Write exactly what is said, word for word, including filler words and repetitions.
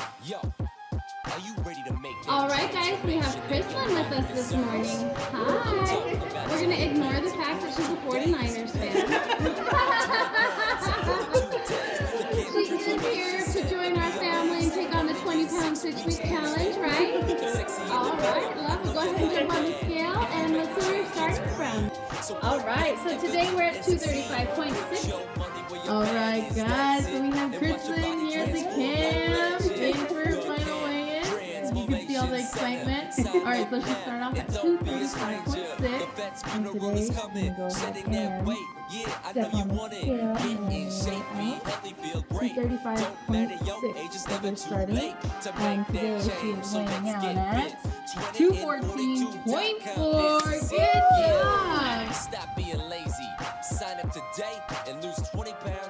Alright guys, we have Kristlyn with us this morning. Hi! We're going to ignore the fact that she's a forty-niners fan. She is here to join our family and take on the twenty pound six week challenge, right? Alright, love it. Go ahead and jump on the scale and let's see where you're starting from. Alright, so today we're at two thirty-five point six. Alright guys, so we have Kristlyn here at the camp, waiting for her final weigh-in. You can see all the excitement. Alright, so she'll start off at two thirty-five point six. And today, I'm going to go ahead and step on the scale and two thirty-five point six that we're starting. And today she is weighing out at two fourteen point four. Good job! Stop being lazy. Sign up today and lose twenty pounds.